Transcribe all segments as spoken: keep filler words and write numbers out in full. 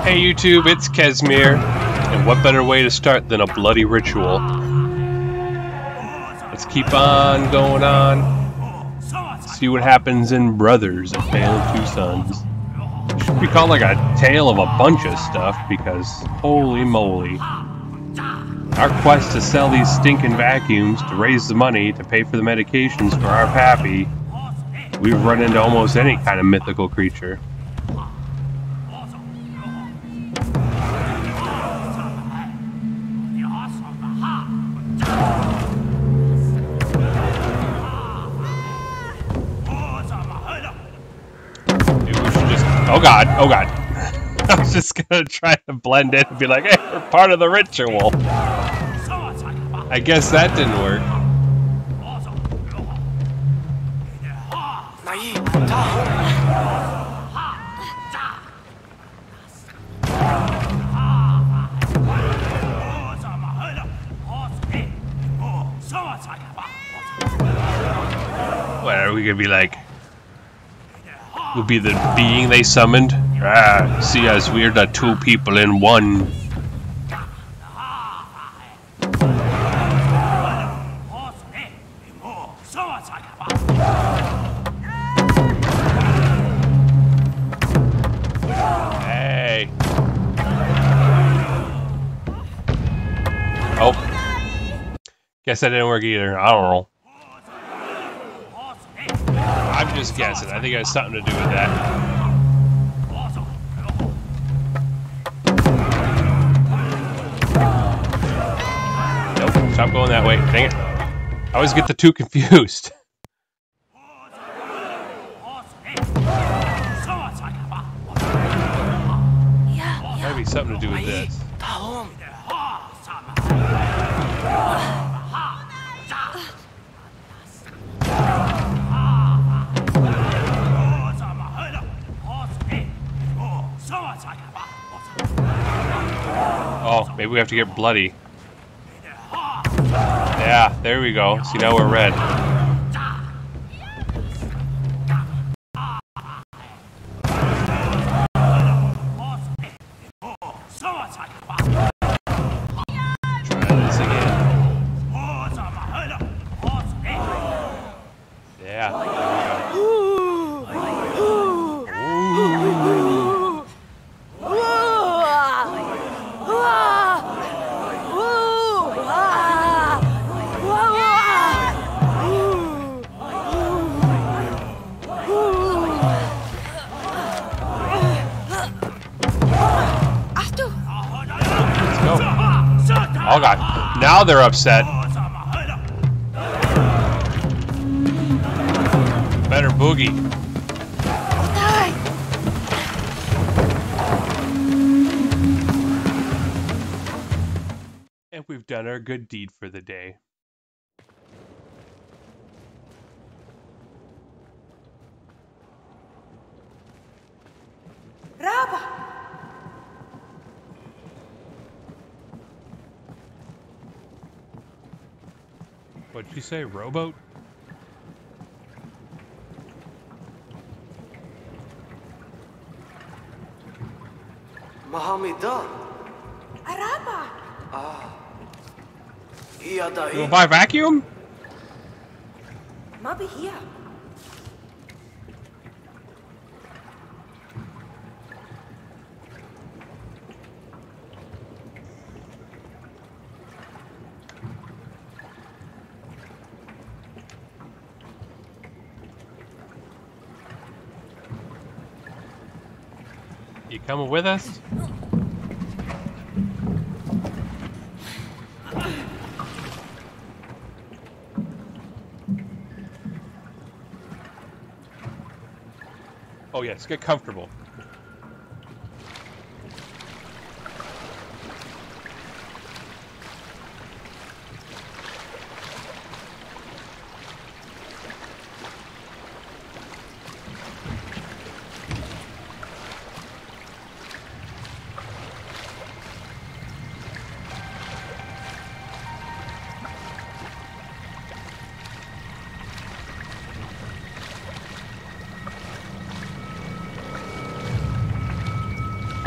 Hey YouTube, it's Kesmir, and what better way to start than a bloody ritual? Let's keep on going on. See what happens in Brothers, A Tale of Two Sons. It should be called like a tale of a bunch of stuff, because holy moly. Our quest to sell these stinking vacuums to raise the money to pay for the medications for our pappy, we've run into almost any kind of mythical creature. Oh god, oh god. I was just gonna try to blend in and be like, hey, we're part of the ritual. I guess that didn't work. What are we gonna be like? Will be the being they summoned? Ah, see us, we're the two people in one. Hey. Oh. Guess that didn't work either. I don't know. I'm just guessing. I think it has something to do with that. Nope, stop going that way. Dang it. I always get the two confused. Might be something to do with this. Oh, maybe we have to get bloody. Yeah, there we go. See, now we're red. Try this again. Yeah, there we go. Oh god, now they're upset. Better boogie. And we've done our good deed for the day. Raba! What'd you say, rowboat? Mahamida. Araba! Ah. Iya You dahi. wanna buy a vacuum? Mabi here. You coming with us? Oh yes, get comfortable.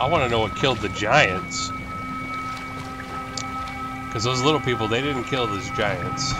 I want to know what killed the giants. Because those little people, they didn't kill those giants.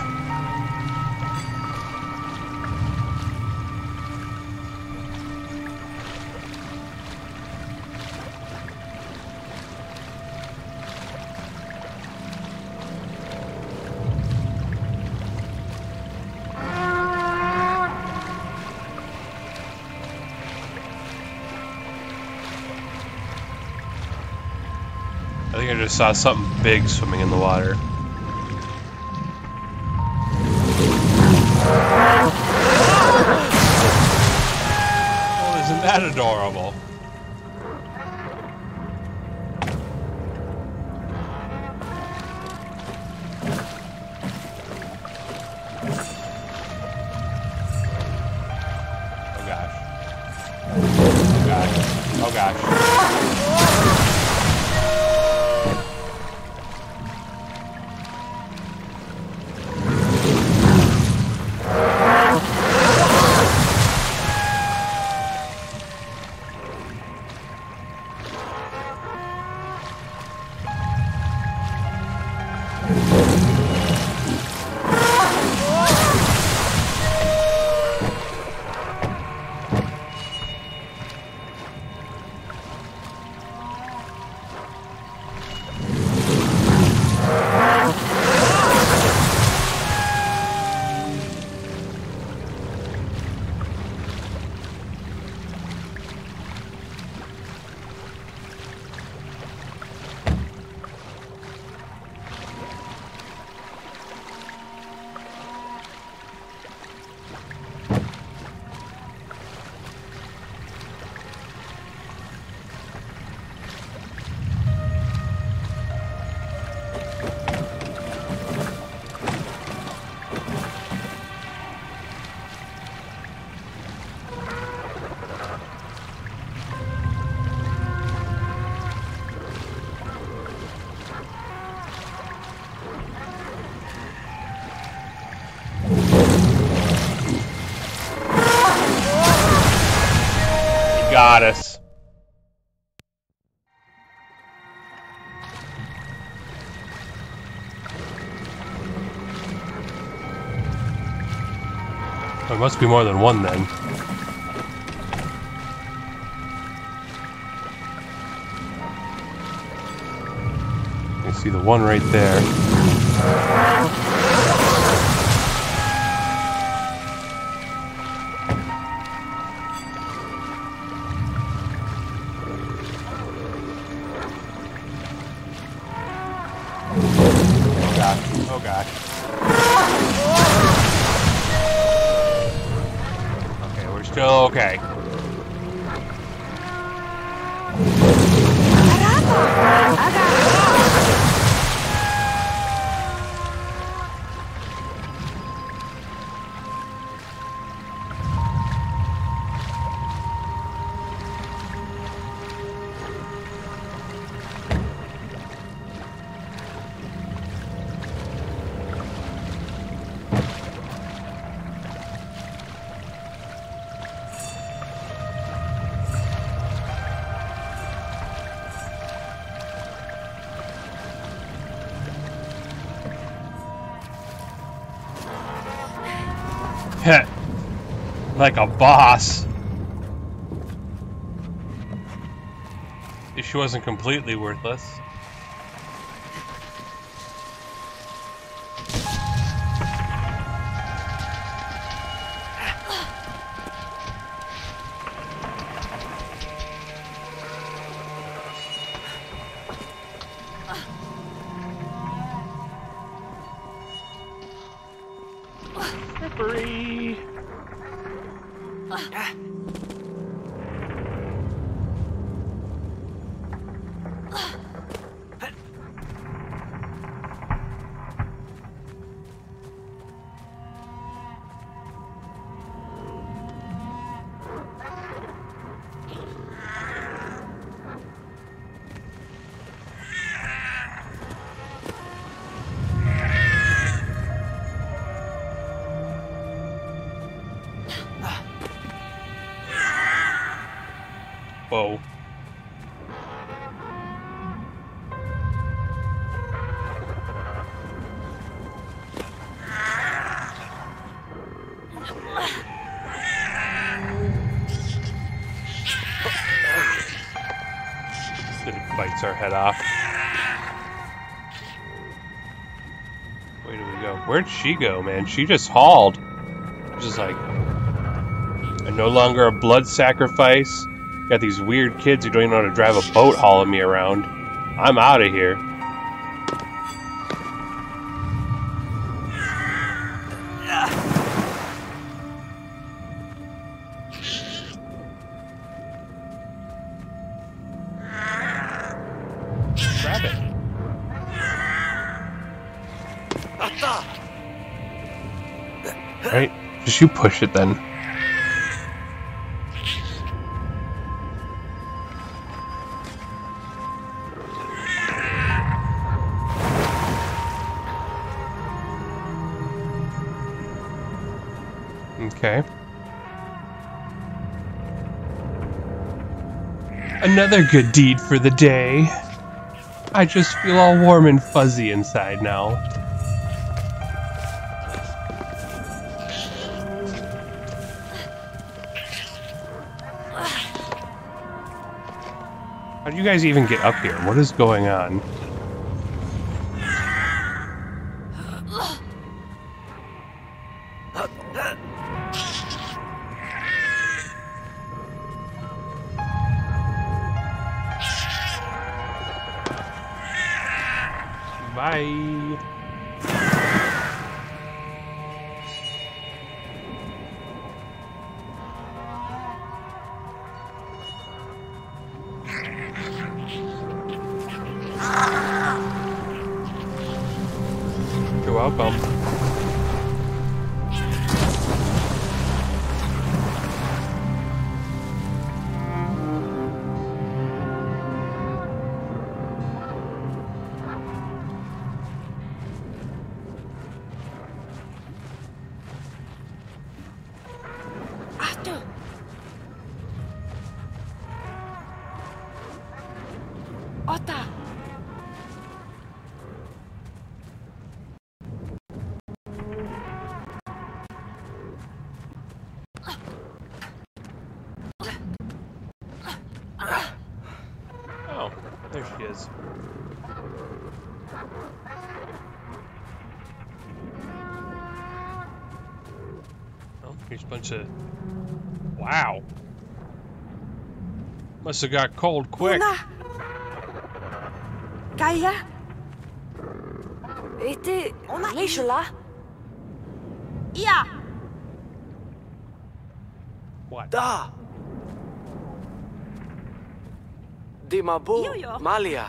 I think I just saw something big swimming in the water. Oh, isn't that adorable? Oh gosh. Oh gosh. Oh gosh. Got us. There must be more than one then. You see the one right there. Oh gosh. Okay, we're still okay. Like a boss. If she wasn't completely worthless. Slippery. Whoa. It bites our head off. Where do we go? Where'd she go, man? She just hauled. Just like, I'm no longer a blood sacrifice. Got these weird kids who don't even know how to drive a boat hauling me around. I'm out of here. Grab it. Right? Just you push it then. Okay. Another good deed for the day. I just feel all warm and fuzzy inside now. How do you guys even get up here? What is going on? Bye. You're welcome. Ato. Ota. Oh, there she is. Oh, here's a bunch of... Wow. Must have got cold quick. Una. Kaya. Iti. Leysa la. Yeah. What? Da! Di mabu, Yo-yo. Malia.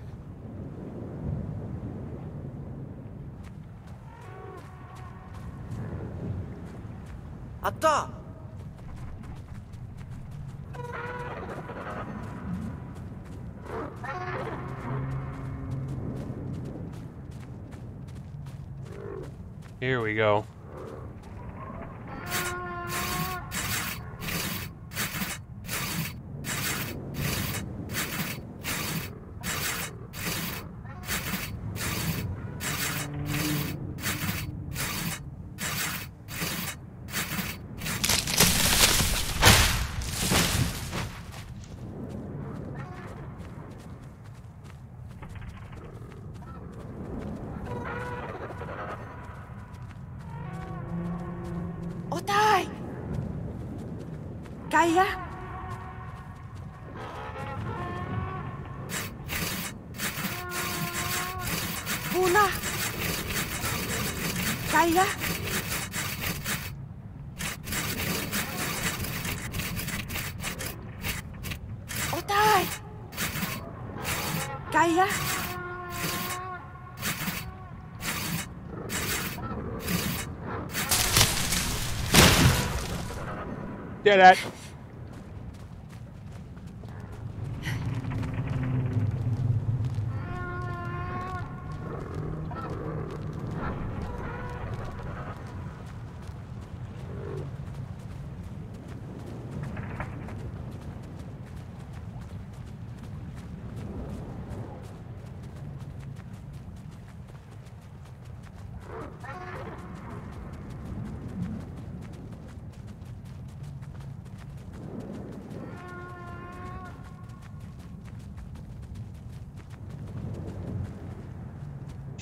Atta! Here we go. Otay. Kaya. Una. Kaya. Otay. Kaya. Did it.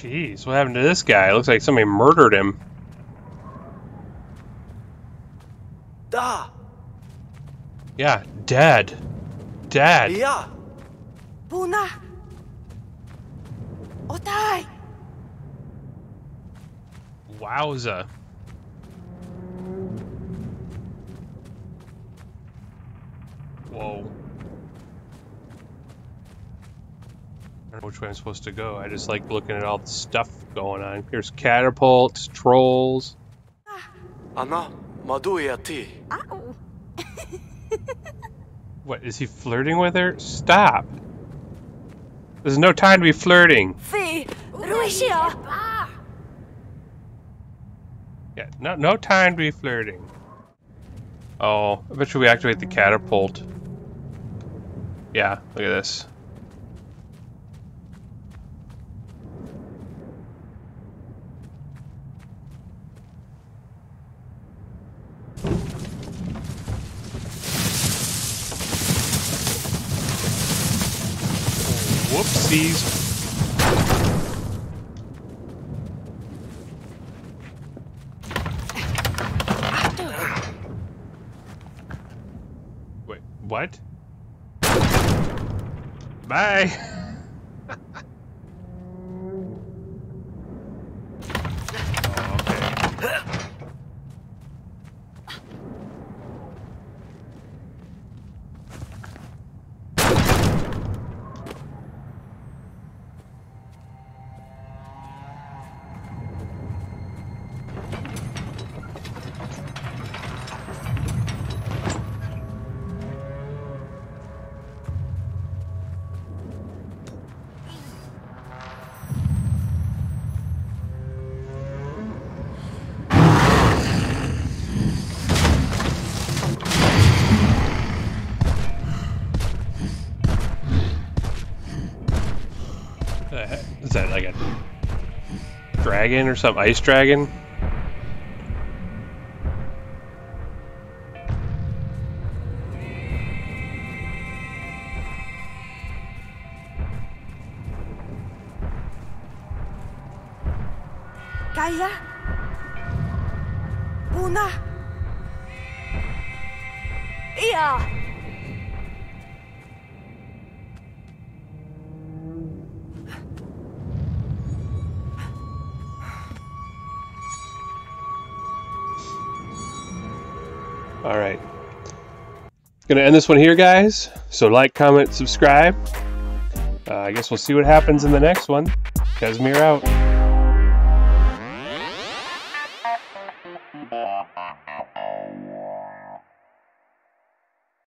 Jeez, what happened to this guy? It looks like somebody murdered him. Da. Yeah, dead. Dead. Yeah. Puna. Otai. Wowza. Whoa. I don't know which way I'm supposed to go. I just like looking at all the stuff going on. Here's catapults, trolls. Anna, maduya ti. Ow. What, is he flirting with her? Stop. There's no time to be flirting. Fi. Ruishia. Yeah, no, no time to be flirting. Oh, I bet you we activate the catapult. Yeah, look at this. Whoopsies. Wait, what? Bye. Oh, okay. Is that like a dragon or something? Ice dragon? Kaya. Puna. Iya. All right. Gonna end this one here, guys. So like, comment, subscribe. Uh, I guess we'll see what happens in the next one. Casimir out.